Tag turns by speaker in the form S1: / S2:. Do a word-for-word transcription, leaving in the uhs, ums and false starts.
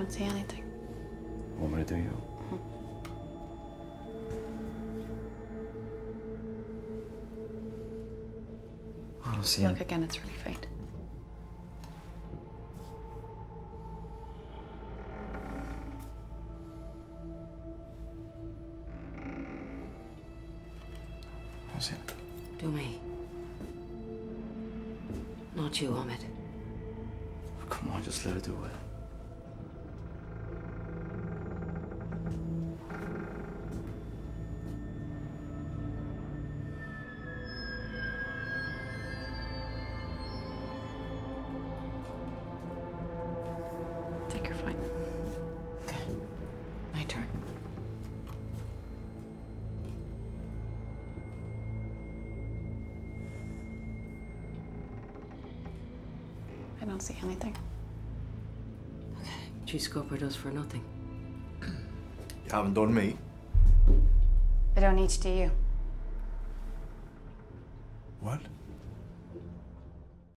S1: don't see anything.
S2: Want me to do you?
S1: Mm-hmm.
S2: I don't see
S1: Look
S2: anything.
S1: again, it's really faint.
S2: I don't see anything.
S3: Do me. Not you, Ahmed.
S2: Come on, just let her do it.
S1: I think you're fine.
S3: Okay. My turn.
S1: I don't see anything.
S3: Okay. G-scoper does for nothing.
S4: You haven't done me.
S1: I don't need to do you.
S4: What?